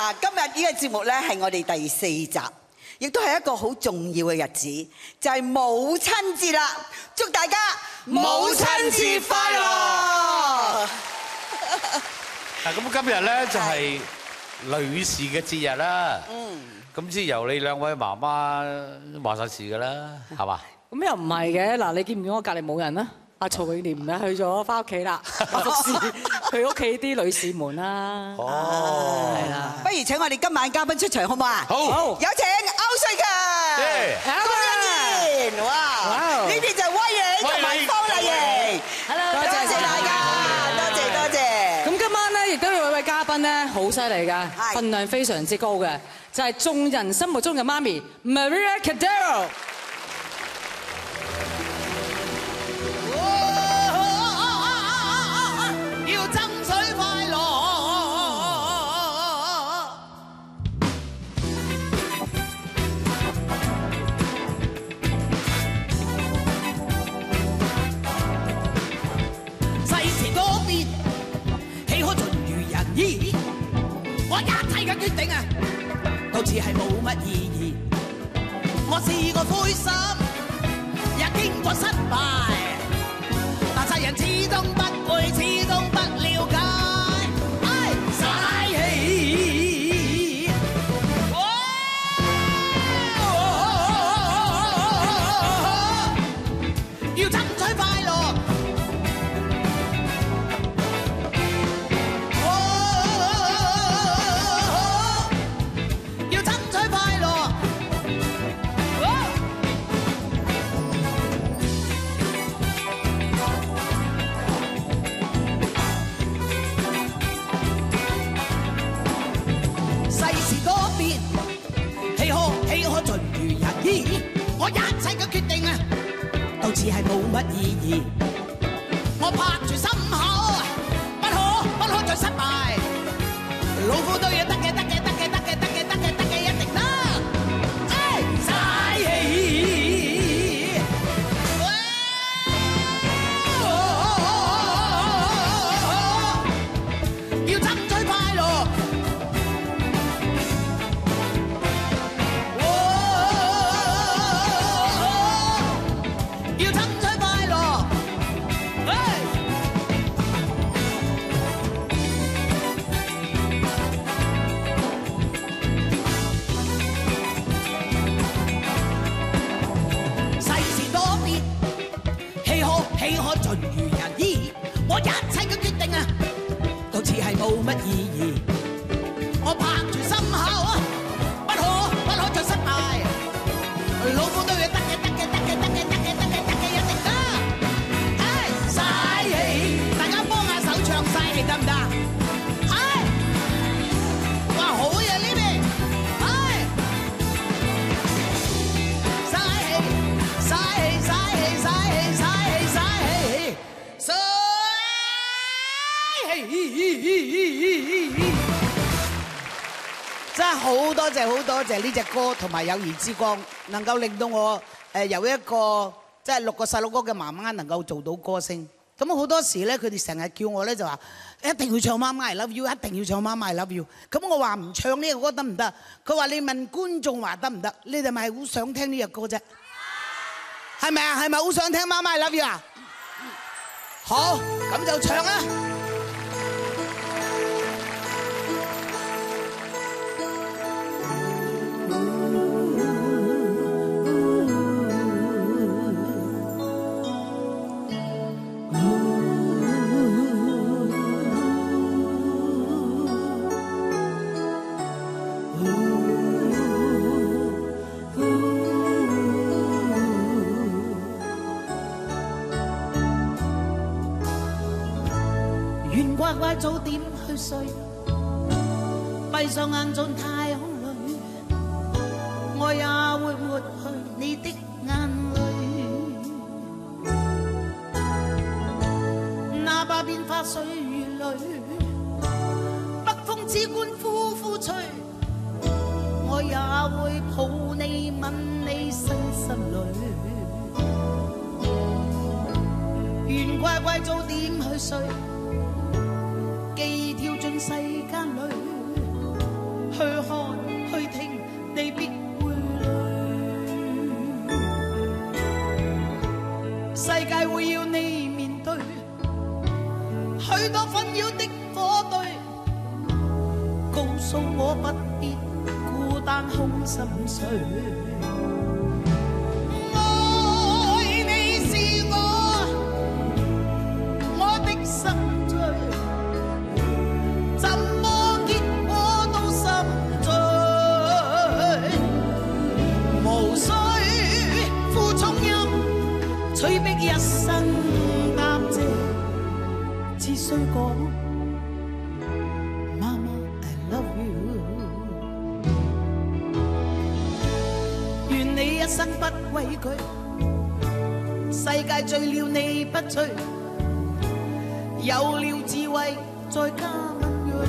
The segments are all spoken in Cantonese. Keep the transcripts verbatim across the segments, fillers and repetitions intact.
嗱，今日呢個節目咧係我哋第四集，亦都係一個好重要嘅日子，就係母親節啦！祝大家母親節快樂！ 嗱，咁今日咧就係女士嘅節日啦。嗯。咁即係由你兩位媽媽話晒事㗎啦，係嘛？ 咁又唔係嘅，嗱，你見唔見我隔離冇人啊？阿曹永廉咧去咗翻屋企啦，服侍佢屋企啲女士們啦。 哦， 係啦。 不如請我哋今晚嘉賓出場好唔好啊？ 好， 有請歐瑞強、江欣燕，哇！呢啲就係威影同埋方麗瑩。Hello， 多謝大家，多謝多謝。 咁今晚咧亦都有一位嘉賓咧，好犀利㗎，份量非常之高嘅，就係眾人心目中嘅媽咪 Mariah Carey。 我一切嘅決定啊，到似係冇乜意義。我試過灰心，也經過失敗，但世人始終不會，始終不了解。唉，嘥氣！要爭取快樂。我一切嘅決定啊，到似係冇乜意義。我拍住心口，不可不可再失敗。老虎都要得嘅，得嘅，得嘅，得嘅，得嘅，得嘅，得嘅，一定得。唉，嘥氣！要爭取快樂。豈可盡如人意？我一切嘅決定啊，到似係冇乜意義。我拍住心口，不可不可再失敗。老虎都要得嘅，得嘅，得嘅，得嘅，得嘅，得嘅，得嘅，一定得。唉，嘥氣！大家幫下手唱嘥氣得唔得？唉，哇，好嘢呢邊！唉，嘥氣，嘥氣，嘥氣，嘥氣，嘥。真係好多謝好多謝呢隻歌同埋友誼之光，能夠令到我誒由一個即係六個細路哥嘅媽媽能夠做到歌星。咁好多時咧，佢哋成日叫我咧就話一定要唱媽媽 I love you， 一定要唱媽媽 I love you。咁我話唔唱呢個歌得唔得？佢話你問觀眾話得唔得？你哋咪好想聽呢隻歌啫？係咪啊？係咪好想聽媽媽 I love you 啊？好，咁就唱啦。乖乖早點去睡，閉上眼進太空裏，我也會抹去你的眼淚。哪怕變化歲月裏，北風只管呼呼吹，我也會抱你吻你身心裏。願乖乖早點去睡。既跳進世間裏，去告訴我不必孤單空心碎。愛你是我我的心醉，怎麼結果都心醉，無需負重任，催逼一生答謝，只需講媽媽 I love you， 願你一生不畏懼，世界醉了你不醉，有了智慧再加敏鋭，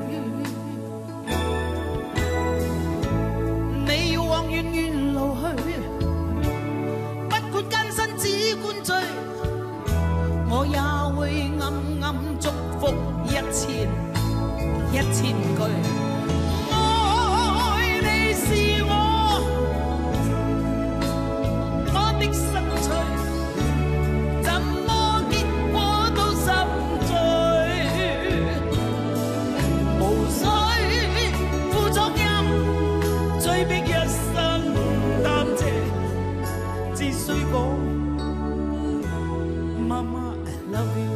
你要往遠遠路去，不管艱辛只管追，我也會暗暗祝福一千一千句。愛你是我我的心醉，怎麼結果都心醉，無需負責任，追逼一生擔謝，只需講媽媽 I love you。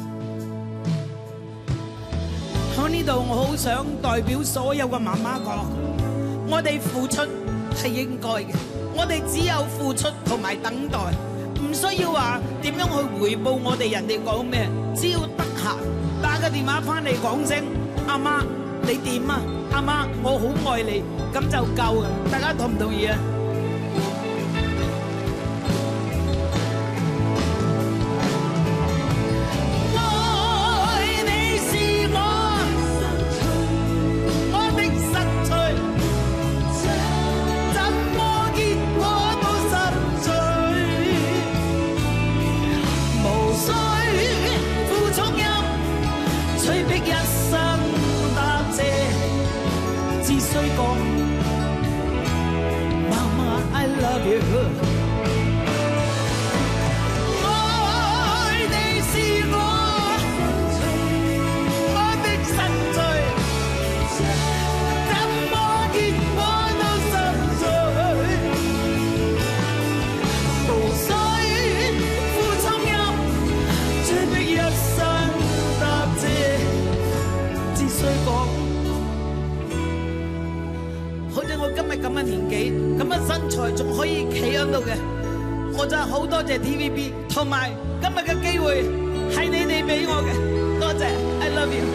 喺呢度，我好想代表所有嘅媽媽講，我哋付出係應該嘅，我哋只有付出同埋等待，唔需要話點樣去回報我哋人哋講咩，只要得閒打個電話翻嚟講聲阿媽你點啊，阿媽我好愛你，咁就夠嘅。大家同唔同意啊？T V B 同埋今日嘅機會係你哋俾我嘅，多謝 I love you。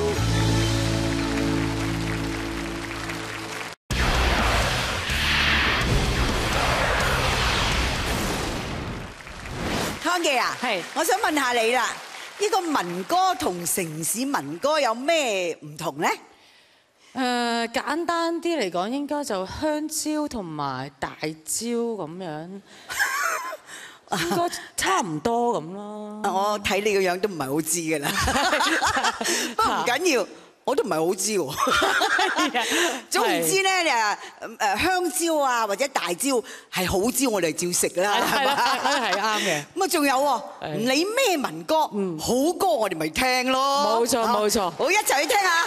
康記啊， 係， 我想問下你啦，呢個民歌同城市民歌有咩唔同咧？ 誒簡單啲嚟講，應該就香蕉同埋大蕉咁樣。應該差唔多咁咯。 我睇你個樣都唔係好知㗎啦。不過唔緊要，我都唔係好知喎。總言之咧，誒誒香蕉啊或者大蕉係好蕉，我哋照食㗎啦，係嘛？ 係啱嘅。 咁啊，仲有喎，唔理咩民歌，好歌我哋咪聽咯。 冇錯冇錯。 好，一齊去聽下。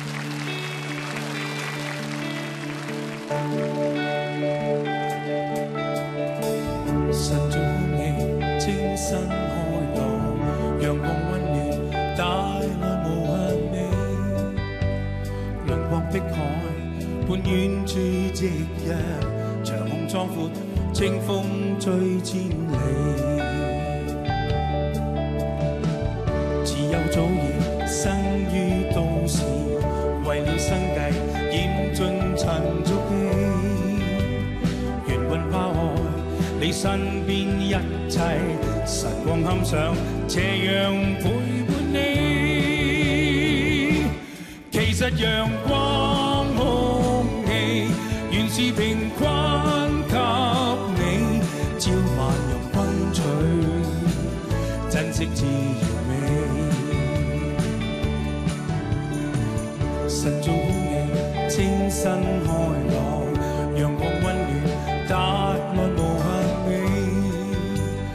清新開朗，陽光溫暖，帶來無限美。輪廓碧海，伴遠處夕陽，長空壯闊，清風吹千里。自幼早已生於都市，為了生計，厭盡塵俗氣。緣分拋開。你身邊一切晨光堪賞，斜陽陪伴你。其實陽光空氣原是平均給你，朝晚陽昆取，珍惜自然美。晨早空氣清新開朗，陽光溫暖，帶來無限。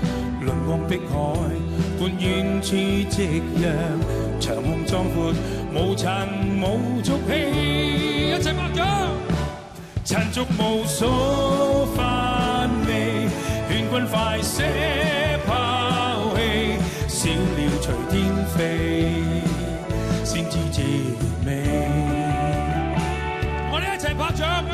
碧海伴遠處夕陽，長空壯闊， 無塵無俗氣，一齊拍掌。殘燭無數範味，勸君快些拋棄，小鳥隨天飛，先知自然美。我哋一齊拍掌。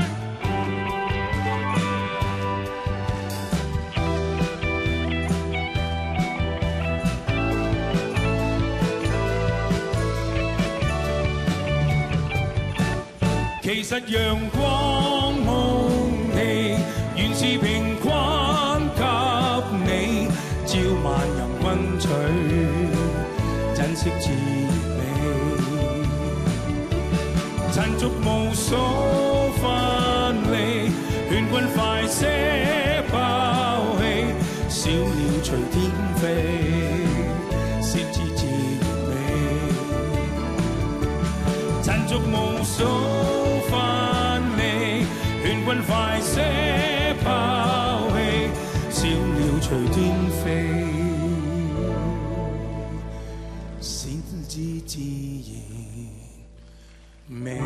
其實陽光空氣原是平均給你，照萬人均取，珍惜自然美。殘燭無數分離，勸君快些拋棄，小鳥隨天飛，先知自然美。殘燭無數勸君快些拋棄，小鳥隨天飛，先知自然美。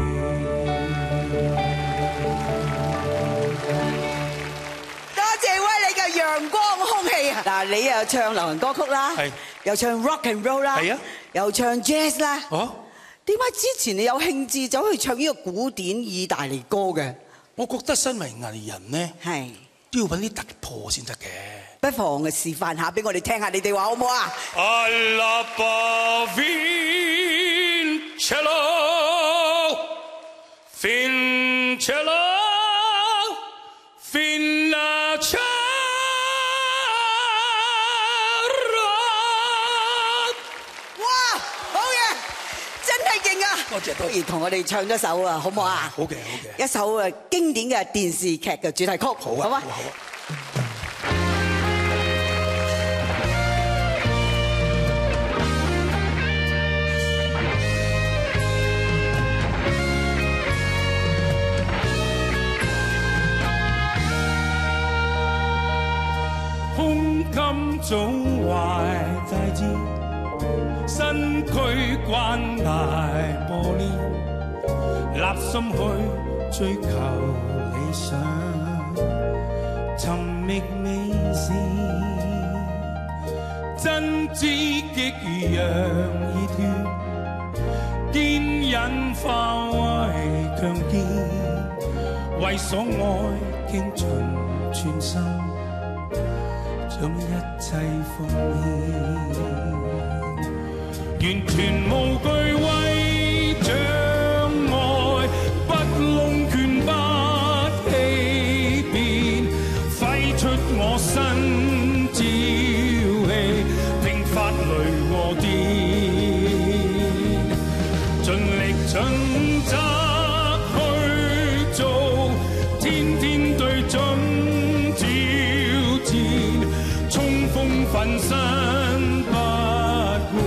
多謝威你嘅陽光空氣啊！嗱，你又唱流行歌曲啦，又唱 rock and roll 啦，又唱 jazz 啦。哦，點解之前你有興致走去唱呢個古典意大利歌嘅？ 我覺得身為藝人呢，係都要揾啲突破先得嘅。 不妨示範下俾我哋聽下，你哋話好唔好啊？Alla Vincello Vincello Vincenzo。多謝多謝，不如同我哋唱一首啊，好唔好啊？ 好嘅，好嘅。 一首誒經典嘅電視劇嘅主題曲，好啊，好啊。 胸襟總壞大志。身軀關大玻璃，立心去追求理想，尋覓美事，真知激揚熱血，堅忍化為強健，為所愛傾盡全心，將一切奉獻。完全無懼畏障礙，不窿拳不欺騙，揮出我身朝氣，拼發雷和電，盡力盡責去做，天天對準挑戰，衝鋒奮身不顧。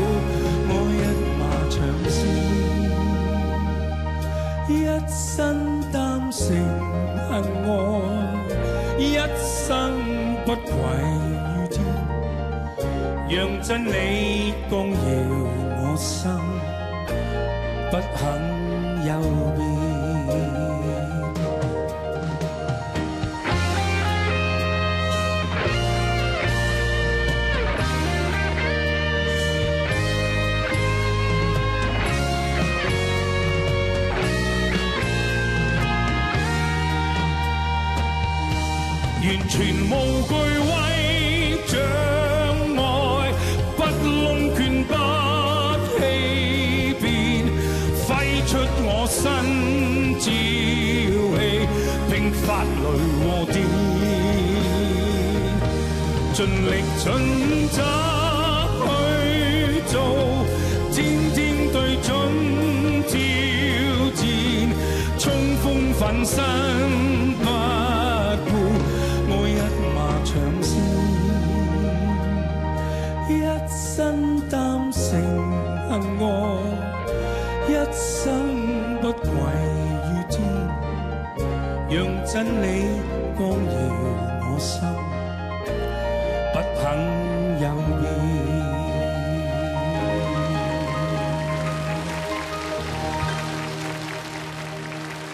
一生擔承恨愛，一生不愧於天，讓真理光耀我心，不肯有變。完全無懼畏障礙，不窿拳不欺騙，揮出我身朝氣，拼發雷和電，盡力盡責去做，天天對準挑戰，衝鋒奮身不顧。長線，一生擔承恨愛，一生不愧於天，讓真理光耀我心，不肯有變。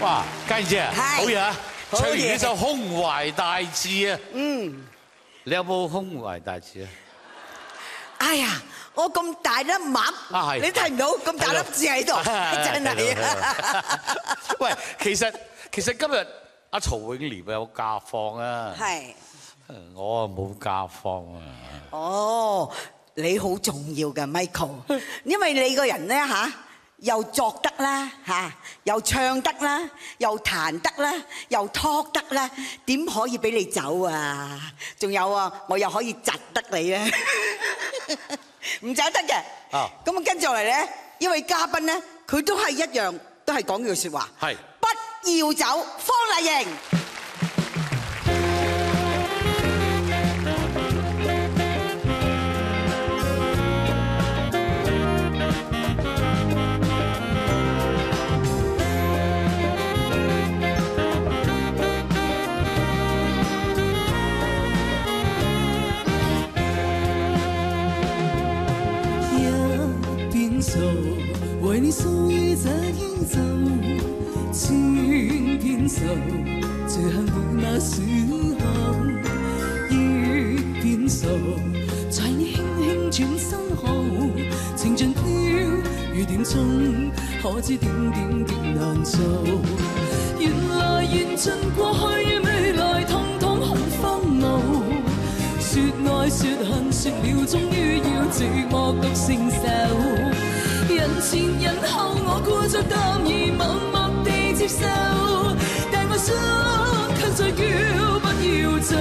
哇，家燕姐啊，好嘢啊！ 好嘢唱完呢首《胸懷大志》啊，嗯，你有冇胸懷大志啊？ 哎呀，我咁大粒麥， 係你睇唔到咁大粒字喺度，真係啊！ 喂，其實其實今日阿曹永廉有假放啊， 係， 我啊冇假放啊。 哦，你好重要嘅 Michael， 因為你個人咧嚇。又作得啦嚇，又唱得啦，又彈得啦，又 talk 得啦，點可以俾你走啊？仲有啊，我又可以窒得你咧，唔走得嘅。啊，咁啊跟住落嚟咧，因為嘉賓咧，佢都係一樣，都係講句説話，係不要走，方麗瑩。 為你送予這演奏，千遍愁，最後會那時候，一邊愁，在你輕輕轉身後，情盡飄雨點中，可知點點極難做。原來緣盡過去未來，通通很荒謬。說愛說恨說了，終於要寂寞獨承受。人前人後，我故作淡然默默地接受，但我心卻在叫不要走。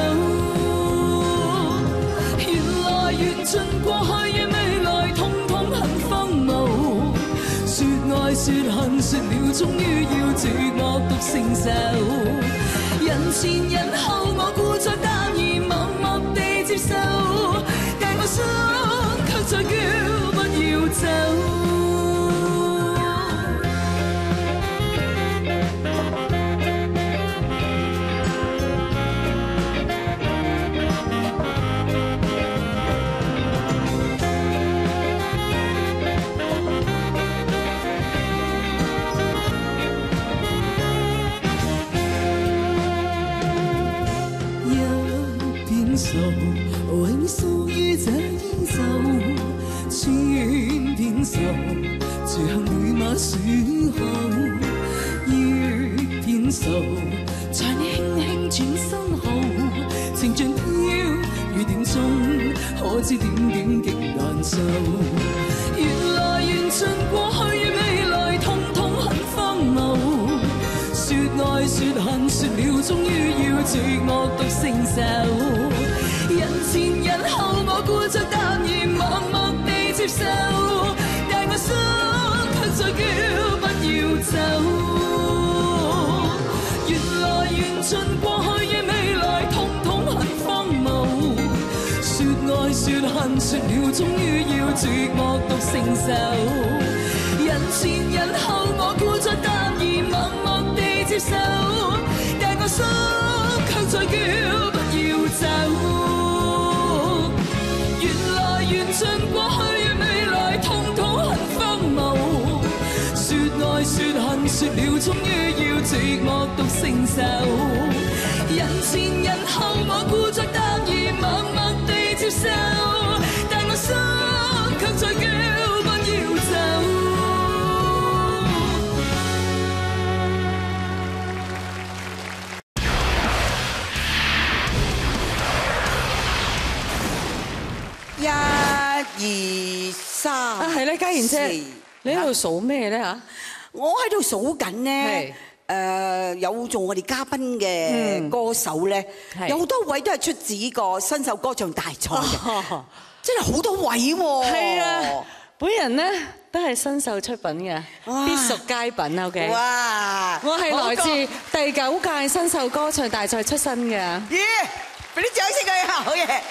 原來緣盡過去嘅未來，通通很荒謬。說愛說恨說了，終於要寂寞獨承受。人前人後，我故作淡然默默地接受，但我心卻在叫不要走。為你送予這演奏，千遍愁，最後每晚樹後，一片愁，在你輕輕轉身後，情盡飄雨點中，可知點點極難受。原來緣盡過去未來，通通很荒謬。說愛說恨說了，終於要寂寞獨承受。人前人後，我故作淡然默默地接受，但我心卻在叫不要走。原來緣盡過去嘅未來，通通很荒謬。說愛說恨說了，終於要寂寞獨承受。人前人後，我故作淡然默默地接受，但我心卻在叫不要走。緣盡過去嘅未來，通通很荒謬。說愛說恨說了，終於要寂寞獨承受。人前人後，我故作淡然默默地接受，但我心卻在叫不要走。 一二三啊，係咧，家燕姐，你喺度數咩咧嚇？ 我喺度數緊咧，誒有做我哋嘉賓嘅歌手咧，有好多位都係出自呢個新秀歌唱大賽嘅，真係好多位喎。 係啊，本人咧都係新秀出品嘅，必屬佳品 OK。哇！我係來自第九屆新秀歌唱大賽出身嘅。 咦！俾啲掌聲佢啊！好嘢。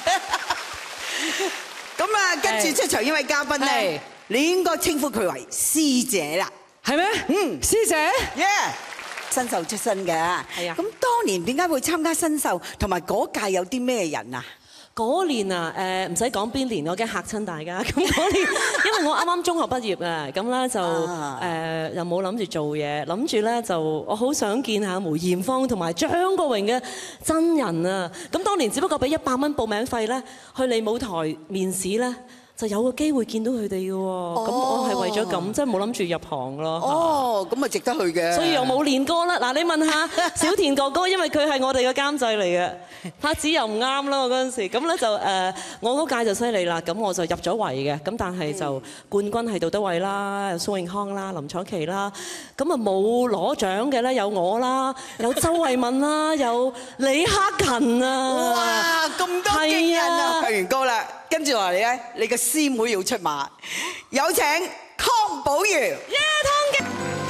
咁啊，跟住出場呢位嘉賓咧，你應該稱呼佢為師姐啦， 係咩？嗯，師姐， 耶，新秀出身嘅，係啊。咁當年點解會參加新秀，同埋嗰屆有啲咩人啊？ 嗰年啊，誒唔使講邊年，我驚嚇親大家。咁嗰年，因為我啱啱中學畢業啊，咁咧就誒又冇諗住做嘢，諗住咧就我好想見下梅艷芳同埋張國榮嘅真人啊。咁當年只不過俾一百蚊報名費咧，去利舞台面試咧，就有個機會見到佢哋嘅喎。咁我係為咗咁，即係冇諗住入行咯。 哦，咁啊值得去嘅。 所以又冇練歌啦。嗱，你問下小田哥哥，因為佢係我哋嘅監製嚟嘅，拍子又唔啱啦。我嗰陣時，咁咧就誒，我嗰屆就犀利啦。咁我就入咗圍嘅，咁但係就冠軍係杜德偉啦，有蘇永康啦，林楚琪啦。咁啊冇攞獎嘅咧，有我啦，有周慧敏啦，有李克勤啊。 哇，咁多勁人啊！唱完歌啦，跟住落嚟咧，你個師妹要出馬，有請湯寶如。耶，湯嘅。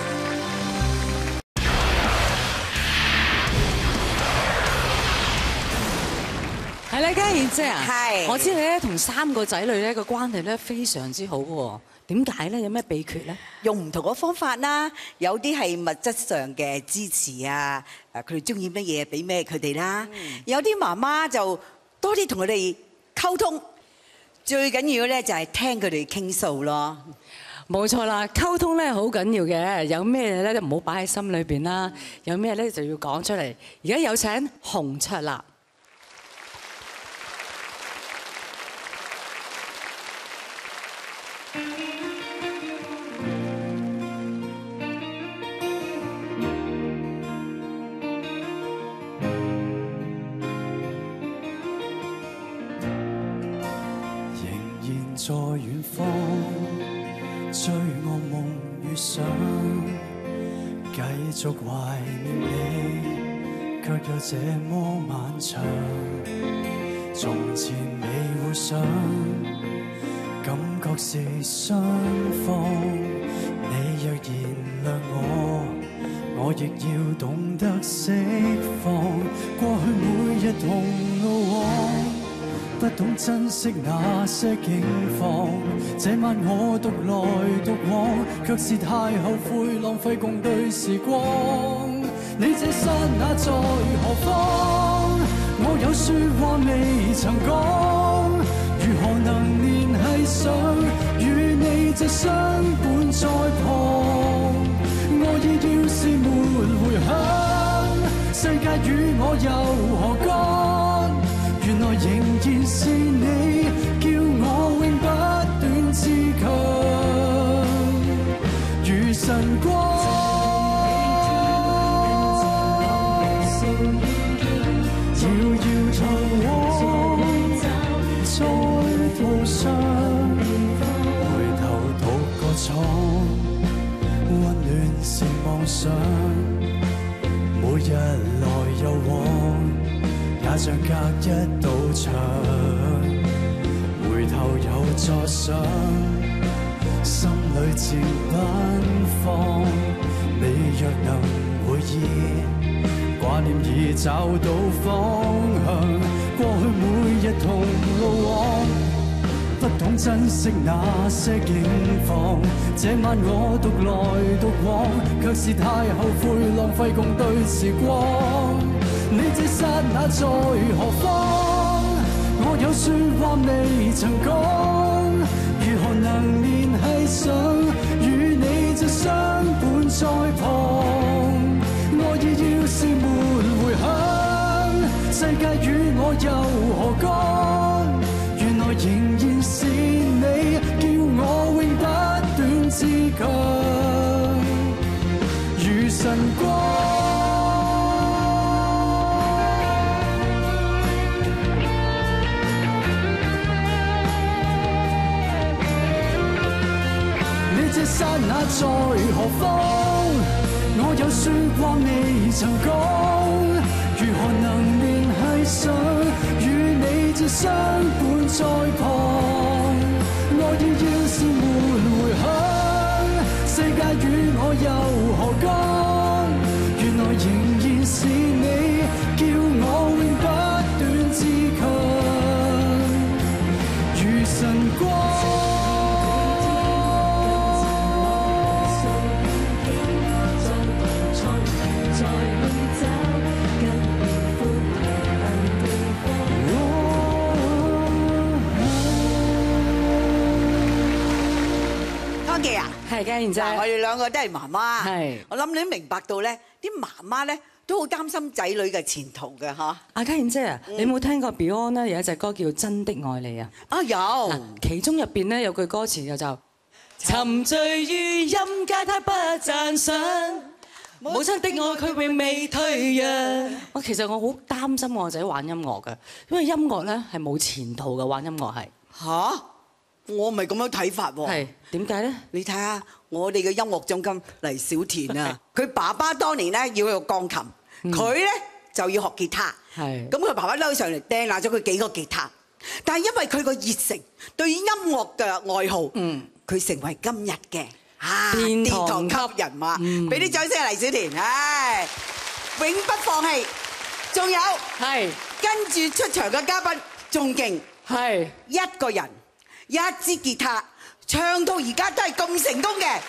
係啦，嘉燕姐啊， 係， 我知你咧同三個仔女咧個關係咧非常之好喎。點解咧？有咩秘訣咧？ 用唔同嘅方法啦，有啲係物質上嘅支持啊，誒佢哋中意乜嘢俾咩佢哋啦。有啲媽媽就多啲同佢哋溝通，最緊要咧就係聽佢哋傾訴咯。 冇錯啦，溝通咧好緊要嘅，有咩咧都唔好擺喺心裏邊啦，有咩咧就要講出嚟。而家有請洪卓立。 在遠方追我夢與想，繼續懷念你，卻又這麼漫長。從前未會想，感覺是雙方。你若原諒我，我亦要懂得釋放。過去每日同路往，不懂珍惜那些境況，這晚我獨來獨往，卻是太後悔浪費共對時光。你這剎那在何方？我有說話未曾講，如何能聯繫上與你這相伴在旁？我已要是沒回響，世界與我又何干？原來仍然是你，叫我永不斷自強，如晨光。遙遙長往在途上，回頭獨個闖，溫暖是妄想，每日來又往。也像隔一道牆，回頭又再想，心裏漸奔放。你若能回憶，掛念已找到方向。過去每日同路往，不懂珍惜那些境況。這晚我獨來獨往，卻是太後悔浪費共對時光。你這剎那在何方？我有說話未曾講，如何能聯繫上與你這相伴在旁？我已要是沒回響，世界與我又何干？原來仍然是你，叫我永不斷自強，如晨光。這剎那在何方？我有說話未曾講，如何能聯繫上與你這相伴在旁？我已要是沒回響，世界與我又何干？原來仍然是你，叫我永不斷自強，如晨光。 係嘅，然之後嗱，我哋兩個都係媽媽， 係我諗你都明白到咧，啲媽媽咧都好擔心仔女嘅前途嘅嚇。 阿嘉燕姐啊，你有冇聽過 Beyond 咧有一隻歌叫《真的愛你》啊？ 啊有， 其中入邊咧有句歌詞就就沉醉於音階太不讚賞。母親的愛佢永未退讓。我其實我好擔心我仔玩音樂嘅，因為音樂咧係冇前途嘅，玩音樂係吓？我唔係咁樣睇法喎。 係點解咧？ 你睇下我哋嘅音樂總監黎小田啊，佢爸爸當年咧要學鋼琴，佢咧就要學吉他。 係。咁佢爸爸嬲上嚟掟爛咗佢幾個吉他，但係因為佢個熱誠對於音樂嘅愛好，嗯，佢成為今日嘅。啊！殿堂級人物，俾啲掌聲黎小田，唉，永不放棄。仲有係跟住出場嘅嘉賓仲勁，係一個人一支吉他唱到而家都係咁成功嘅。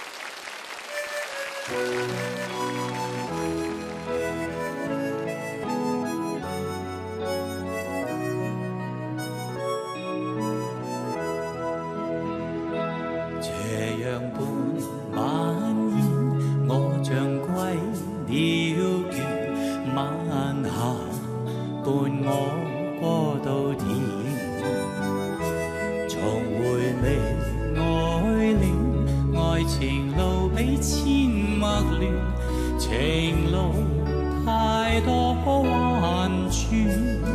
斜陽伴晚煙，我像歸了倦，晚霞伴我過稻田，重回味愛戀，愛情路比千陌亂，情路太多彎轉，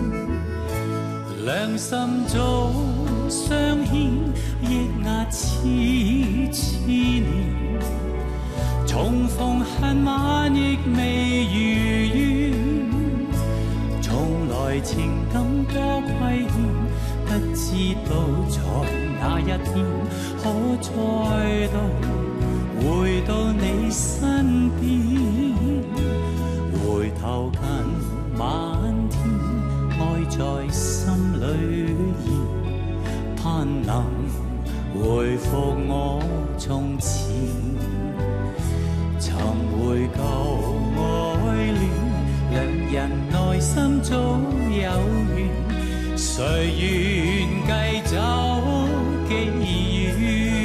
兩心早相牽，抑壓痴痴念，重逢恨晚亦未如願，從來情感多虧欠，不知道在哪一天可再度回到你身邊，回頭近晚天，愛在心裏現，盼能回復我從前，尋回舊愛戀，兩人內心早有緣，誰願繼走幾遠？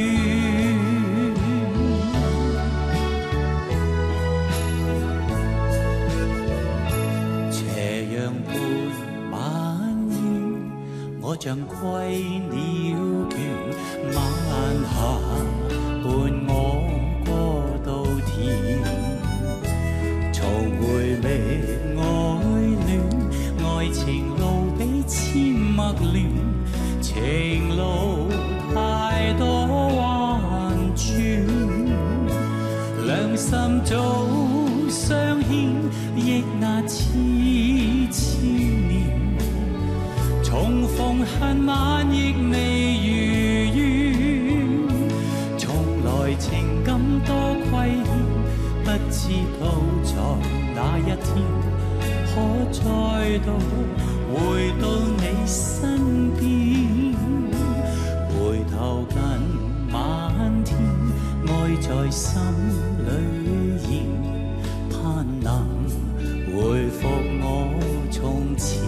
斜陽伴晚煙，我像歸了倦，晚霞伴我過稻田，重回味愛戀，愛情路比千陌亂，情路太多彎轉，兩心早相牽，抑壓痴痴念，重逢恨晚亦未如願，從來情感多虧欠，不知道在哪一天可再度回到你身邊，回頭近晚天，愛在心裏現，盼能回復我從前，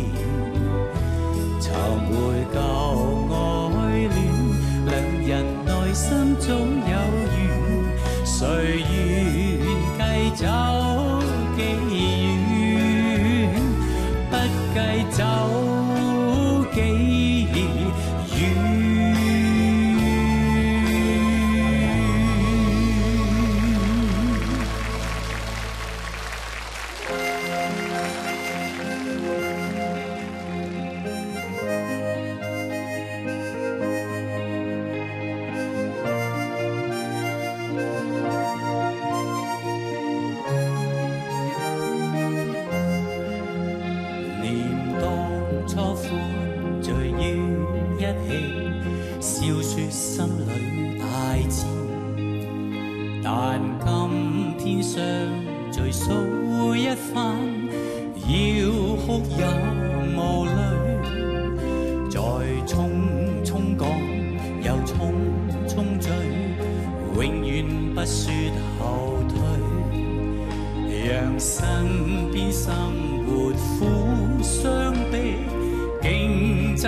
尋回舊愛戀，兩人內心總有緣，誰願繼走幾遠？不計走幾遠。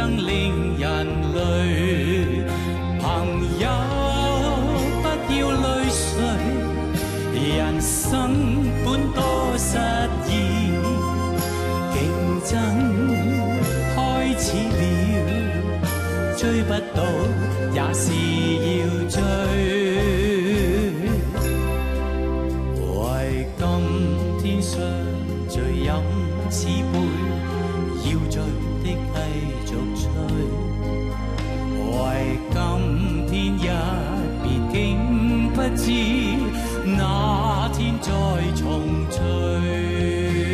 令人累，朋友不要累。 追不到，也是要追。為今天相聚飲此杯，要醉的繼續吹。為今天一別，竟不知那天再重聚。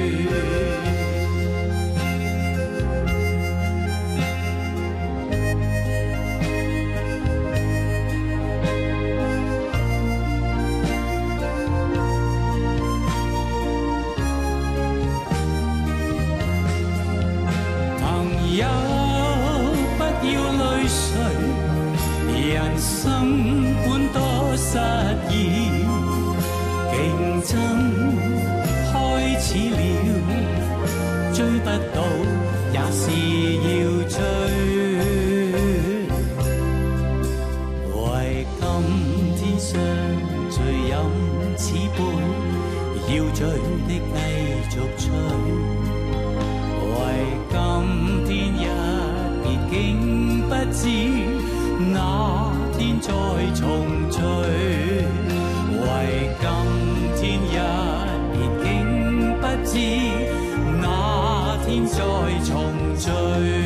人生本多失意，競爭開始了，追不到也是要追。為今天相聚飲此杯，要醉的繼續吹。為今天一別，竟不知那天再重聚，為今天一別，竟不知那天再重聚，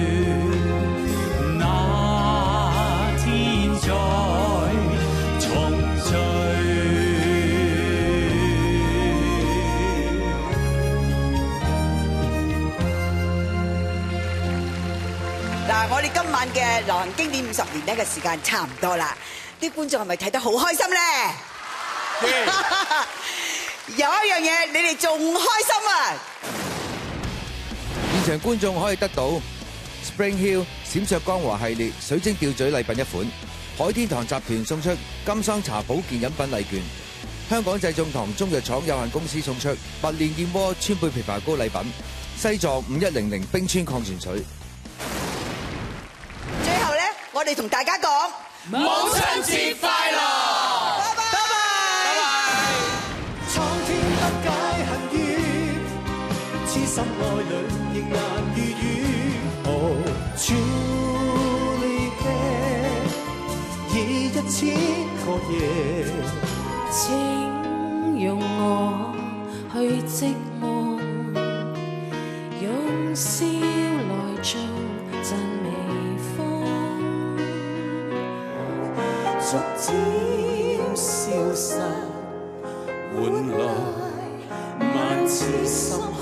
那天再重聚。 嗱，我哋今晚嘅流行經典五十年呢嘅時間差唔多啦，啲觀眾係咪睇得好開心咧？有一樣嘢你哋仲開心啊！ 現場觀眾可以得到 Spring Hill 閃爍光華系列水晶吊墜禮品一款，海天堂集團送出金桑茶保健飲品禮券，香港製眾堂中藥廠有限公司送出百煉燕窩川貝枇杷膏禮品，西藏五一零零冰川礦泉水。 最後咧，我哋同大家講母親節快樂！ 拜拜拜拜！ 蒼天不解恨怨，痴心愛侶亦難預語。哦，truly care，已一千個夜。 請容我去織夢，用笑來做讚美風，逐漸消失，換來萬次心。